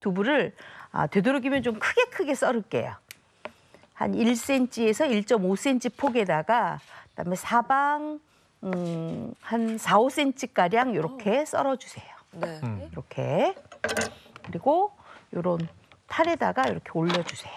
두부를 되도록이면 좀 크게 썰을게요. 한 1cm에서 1.5cm 폭에다가 그다음에 사방 한 4, 5cm가량 이렇게 썰어주세요. 네. 이렇게. 그리고 요런 탈에다가 이렇게 올려주세요.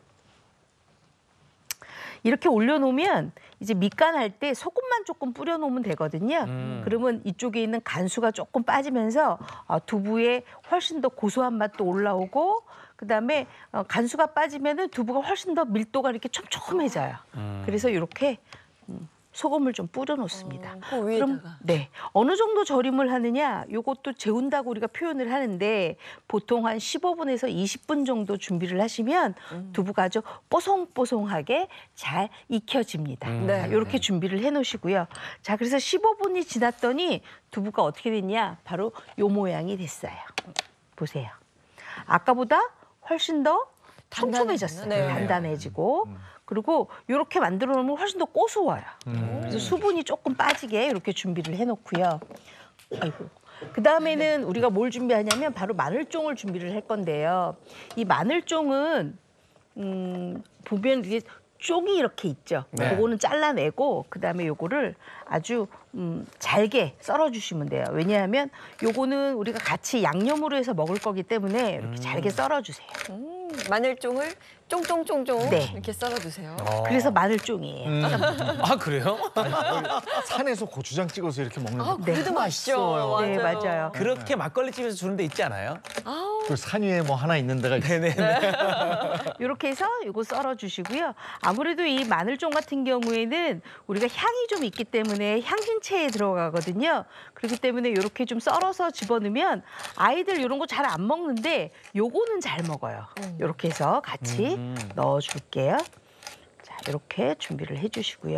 이렇게 올려놓으면 이제 밑간할 때 소금만 조금 뿌려놓으면 되거든요. 그러면 이쪽에 있는 간수가 조금 빠지면서 두부에 훨씬 더 고소한 맛도 올라오고 그다음에 간수가 빠지면은 두부가 훨씬 더 밀도가 이렇게 촘촘해져요. 그래서 이렇게 소금을 좀 뿌려 놓습니다. 그 위에다가. 그럼 네. 어느 정도 절임을 하느냐? 요것도 재운다고 우리가 표현을 하는데 보통 한 15분에서 20분 정도 준비를 하시면 두부가 아주 뽀송뽀송하게 잘 익혀집니다. 네. 이렇게 준비를 해 놓으시고요. 자, 그래서 15분이 지났더니 두부가 어떻게 됐냐? 바로 요 모양이 됐어요. 보세요. 아까보다 훨씬 더 촘촘해졌어요. 네. 단단해지고. 그리고 이렇게 만들어 놓으면 훨씬 더 고소해요. 그래서 수분이 조금 빠지게 이렇게 준비를 해놓고요. 아이고. 그 다음에는 우리가 뭘 준비하냐면 바로 마늘종을 준비를 할 건데요. 이 마늘종은 보면 이게 쪽이 이렇게 있죠. 네. 그거는 잘라내고 그다음에 요거를 아주 잘게 썰어주시면 돼요. 왜냐하면 요거는 우리가 같이 양념으로 해서 먹을 거기 때문에 이렇게 잘게 썰어주세요. 마늘종을 쫑쫑쫑쫑 네. 이렇게 썰어주세요. 그래서 마늘종이에요. 아, 그래요? 산에서 고추장 찍어서 이렇게 먹는 거. 그래도 맛있죠. 네, 맞아요. 그렇게 막걸리집에서 주는 데 있지 않아요? 그 산 위에 뭐 하나 있는 데가 있어요. 이렇게 해서 이거 썰어주시고요. 아무래도 이 마늘종 같은 경우에는 우리가 향이 좀 있기 때문에 향신채에 들어가거든요. 그렇기 때문에 이렇게 좀 썰어서 집어넣으면 아이들 이런 거 잘 안 먹는데 요거는 잘 먹어요. 이렇게 해서 같이 넣어줄게요. 자, 이렇게 준비를 해주시고요.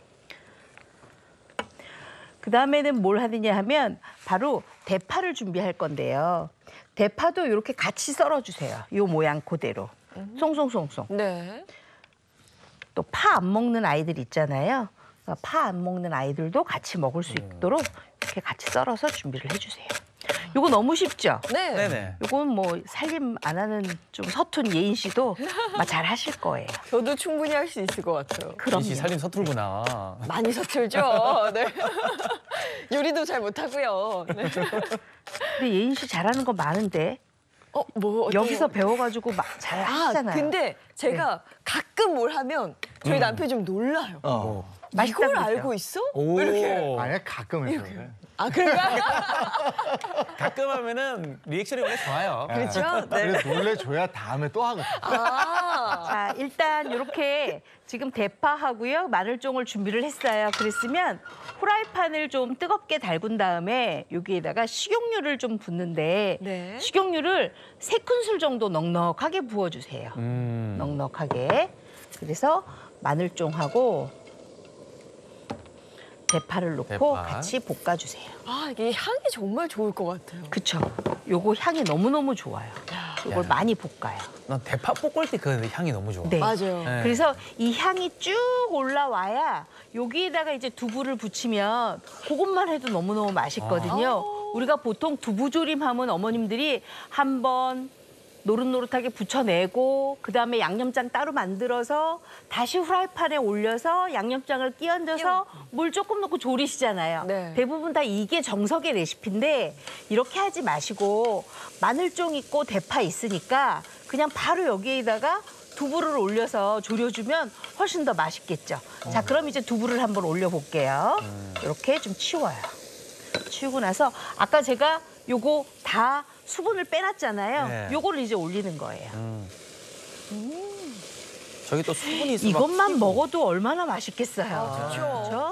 그 다음에는 뭘 하느냐 하면 바로 대파를 준비할 건데요. 대파도 이렇게 같이 썰어주세요. 이 모양 그대로. 송송송송. 네. 또 파 안 먹는 아이들 있잖아요. 파 안 먹는 아이들도 같이 먹을 수 있도록 이렇게 같이 썰어서 준비를 해주세요. 이거 너무 쉽죠? 네. 네네. 이건 뭐 살림 안 하는 좀 서툰 예인 씨도 잘 하실 거예요. 저도 충분히 할 수 있을 것 같아요. 그럼요. 이씨 살림 서툴구나. 많이 서툴죠. 네. 요리도 잘 못하고요. 네. 근데 예인 씨 잘하는 거 많은데 뭐 어떤 여기서 거? 배워가지고 막 잘 하시잖아요. 근데 제가 가끔 뭘 하면 저희 남편이 좀 놀라요. 맛있다고 이걸 그러죠. 알고 있어? 오. 이렇게. 아니 가끔 해서 그래. 아, 그런가? 가끔 하면은 리액션이 원래 좋아요. 그렇죠? 네. 그래서 놀래줘야 다음에 또 하거든. 자, 일단 이렇게 지금 대파하고요. 마늘종을 준비를 했어요. 그랬으면 후라이팬을 좀 뜨겁게 달군 다음에 여기에다가 식용유를 좀 붓는데 네. 식용유를 3큰술 정도 넉넉하게 부어주세요. 넉넉하게. 그래서 마늘종하고 대파를 넣고 대파. 같이 볶아주세요. 이게 향이 정말 좋을 것 같아요. 그쵸? 요거 향이 너무너무 좋아요. 이걸 많이 볶아요. 난 대파 볶을 때 그 향이 너무 좋아. 네. 맞아요. 네. 그래서 이 향이 쭉 올라와야 여기에다가 이제 두부를 붙이면 그것만 해도 너무너무 맛있거든요. 우리가 보통 두부조림하면 어머님들이 한번 노릇노릇하게 부쳐내고 그다음에 양념장 따로 만들어서 다시 후라이팬에 올려서 양념장을 끼얹어서 물 조금 넣고 졸이시잖아요. 네. 대부분 다 이게 정석의 레시피인데 이렇게 하지 마시고 마늘종 있고 대파 있으니까 그냥 바로 여기에다가 두부를 올려서 졸여주면 훨씬 더 맛있겠죠. 자, 그럼 이제 두부를 한번 올려볼게요. 이렇게 좀 치워요. 치우고 나서 아까 제가 요거 다 수분을 빼놨잖아요. 네. 요거를 이제 올리는 거예요. 저기 또 수분이 있어. 막 이것만 풀고. 먹어도 얼마나 맛있겠어요. 그렇죠. 그렇죠?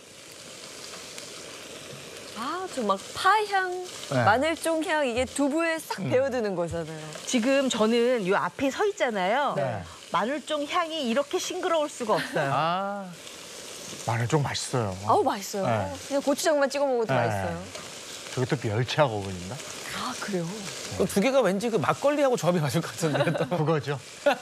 저 막 파향, 네. 마늘종 향 이게 두부에 싹 배어드는 거잖아요. 지금 저는 요 앞에 서 있잖아요. 네. 마늘종 향이 이렇게 싱그러울 수가 없어요. 아, 마늘 좀 맛있어요. 아우, 맛있어요. 네. 그냥 고추장만 찍어 먹어도 네. 맛있어요. 저기 또 멸치하고 어울린다? 아, 그래요? 두 개가 왠지 그 막걸리하고 조합이 맞을 것 같은데. 또. 그거죠.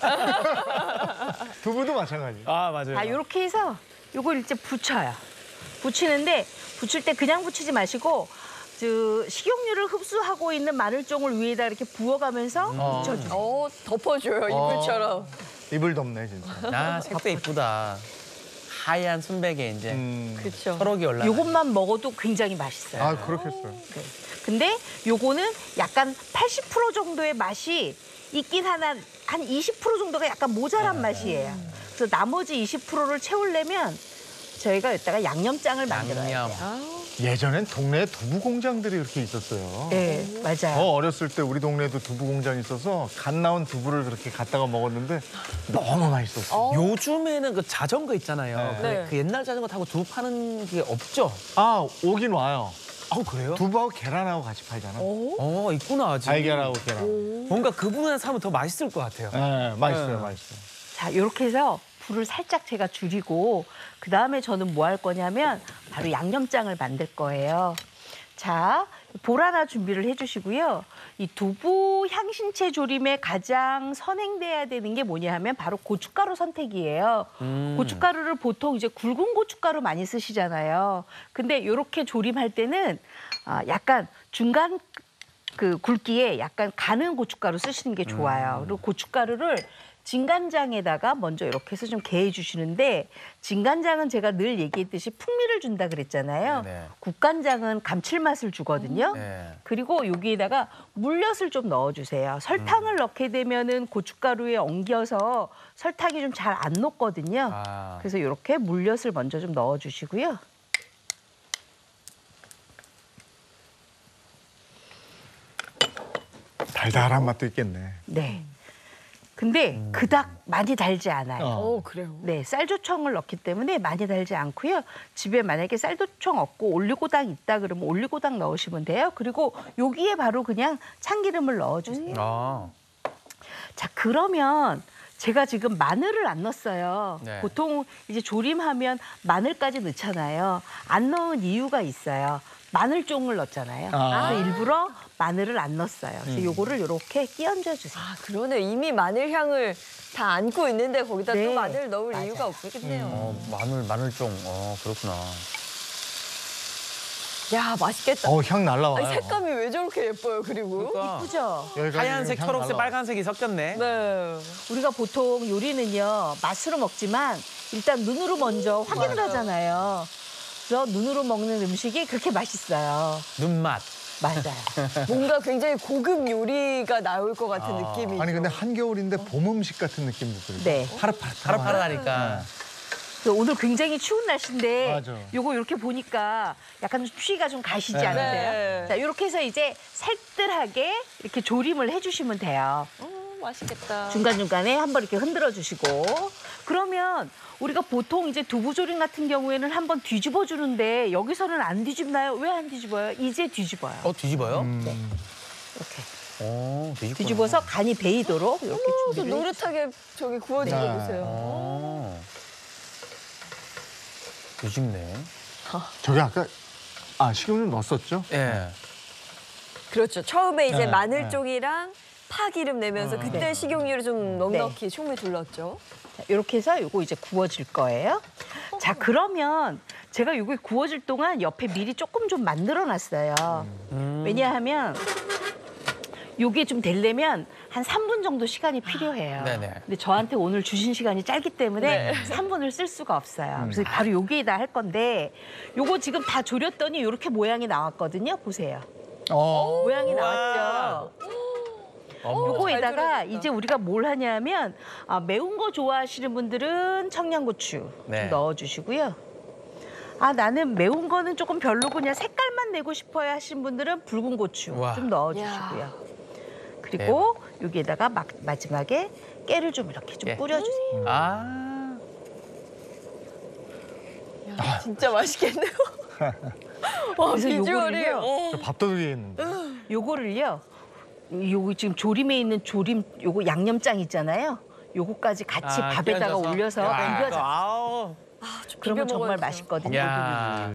두부도 마찬가지. 아, 맞아요. 자, 요렇게 해서 요걸 이제 붙여요. 붙이는데 붙일 때 그냥 붙이지 마시고 식용유를 흡수하고 있는 마늘종을 위에다 이렇게 부어가면서 묻혀주세요. 덮어줘요, 이불처럼. 입을 덮네 진짜. 아, 색도 이쁘다. 하얀 순백에 이제 그렇죠. 초록이 올라. 요것만 먹어도 굉장히 맛있어요. 아 그렇겠어요. 네. 근데 요거는 약간 80% 정도의 맛이 있긴 하나 한 20% 정도가 약간 모자란 맛이에요. 그래서 나머지 20%를 채우려면 저희가 여기다가 양념장을 만들어야 양념. 돼요. 예전엔 동네에 두부 공장들이 이렇게 있었어요. 네, 맞아요. 어렸을 때 우리 동네에도 두부 공장이 있어서 갓 나온 두부를 그렇게 갖다가 먹었는데 너무 맛있었어요. 요즘에는 그 자전거 있잖아요. 네. 그 옛날 자전거 타고 두부 파는 게 없죠? 아 오긴 와요. 아, 그래요? 두부하고 계란하고 같이 팔잖아. 있구나, 아직. 달걀하고 계란. 뭔가 그 부분에 사면 더 맛있을 것 같아요. 네, 맛있어요, 네. 맛있어요. 자, 이렇게 해서 불을 살짝 제가 줄이고 그다음에 저는 뭐 할 거냐면 바로 양념장을 만들 거예요. 자, 볼 하나 준비를 해주시고요. 이 두부 향신채 조림에 가장 선행돼야 되는 게 뭐냐 하면 바로 고춧가루 선택이에요. 고춧가루를 보통 이제 굵은 고춧가루 많이 쓰시잖아요. 근데 이렇게 조림할 때는 약간 중간 그 굵기에 약간 가는 고춧가루 쓰시는 게 좋아요. 그리고 고춧가루를 진간장에다가 먼저 이렇게 해서 좀 개해 주시는데 진간장은 제가 늘 얘기했듯이 풍미를 준다 그랬잖아요. 네. 국간장은 감칠맛을 주거든요. 네. 그리고 여기에다가 물엿을 좀 넣어주세요. 설탕을 넣게 되면은 고춧가루에 엉겨서 설탕이 좀 잘 안 녹거든요. 아. 그래서 이렇게 물엿을 먼저 좀 넣어주시고요. 달달한 맛도 있겠네. 네. 근데 그닥 많이 달지 않아요. 그래요. 네, 쌀조청을 넣기 때문에 많이 달지 않고요. 집에 만약에 쌀조청 없고 올리고당 있다 그러면 올리고당 넣으시면 돼요. 그리고 여기에 바로 그냥 참기름을 넣어주세요. 아. 자, 그러면 제가 지금 마늘을 안 넣었어요. 네. 보통 이제 조림하면 마늘까지 넣잖아요. 안 넣은 이유가 있어요. 마늘종을 넣었잖아요. 그래서 일부러 마늘을 안 넣었어요. 그래서 요거를 이렇게 끼얹어 주세요. 아, 그러네. 이미 마늘 향을 다 안고 있는데 거기다 네, 또 마늘 넣을 맞아요. 이유가 없겠네요. 마늘종. 그렇구나. 야, 맛있겠다. 향 날라와요. 아니, 색감이 왜 저렇게 예뻐요, 그리고? 그러니까 그죠? 여기까지 하얀색, 향 초록색, 날라와. 빨간색이 섞였네. 네. 우리가 보통 요리는요, 맛으로 먹지만 일단 눈으로 먼저 확인을 하잖아요. 그래서 눈으로 먹는 음식이 그렇게 맛있어요. 눈맛. 맞아요. 뭔가 굉장히 고급 요리가 나올 것 같은 느낌이죠. 아니 근데 한겨울인데 봄 음식 같은 느낌도 들고. 네. 파릇파릇하니까. 그래서 오늘 굉장히 추운 날씨인데 맞아. 요거 이렇게 보니까 약간 좀 추위가 좀 가시지 네. 않으세요? 네. 자, 이렇게 해서 이제 살뜰하게 이렇게 조림을 해주시면 돼요. 맛있겠다. 중간중간에 한번 이렇게 흔들어 주시고. 그러면 우리가 보통 이제 두부조림 같은 경우에는 한번 뒤집어 주는데 여기서는 안 뒤집나요? 왜 안 뒤집어요? 이제 뒤집어요. 뒤집어요? 이렇게 뒤집구나. 뒤집어서 간이 배이도록 이렇게 또 준비를 해주세요. 노릇하게 저기 구워진 거 네. 보세요. 뒤집네. 저기 아까 식용유 넣었었죠? 예. 그렇죠. 처음에 이제 네, 마늘종이랑 파기름 내면서 그때 네. 식용유를 좀 넉넉히 충분히 둘렀죠. 자, 이렇게 해서 요거 이제 구워질 거예요. 자, 그러면 제가 요거 구워질 동안 옆에 미리 조금 좀 만들어 놨어요. 왜냐하면 요게 좀 되려면 한 3분 정도 시간이 필요해요. 네네. 근데 저한테 오늘 주신 시간이 짧기 때문에 3분을 쓸 수가 없어요. 그래서 바로 여기에다 할 건데 요거 지금 다 졸였더니 이렇게 모양이 나왔거든요. 보세요. 모양이 나왔죠. 요거에다가 잘 졸여졌다. 이제 우리가 뭘 하냐면 매운 거 좋아하시는 분들은 청양고추 네. 좀 넣어주시고요. 나는 매운 거는 조금 별로고 그냥 색깔만 내고 싶어요 하시는 분들은 붉은 고추 우와. 좀 넣어주시고요. 그리고 여기에다가 마지막에 깨를 좀 이렇게 좀 깨. 뿌려주세요. 진짜 맛있겠네요. 와, 그래서 비주얼이. 요거를요. 저 밥도둑이겠는데. 요거를요. 요거 지금 조림에 있는 조림 요거 양념장 있잖아요. 요거까지 같이 밥에다가 끼얹어서? 올려서 야, 비벼서 아우. 그러면 비벼 정말 먹어야죠. 맛있거든요. 야.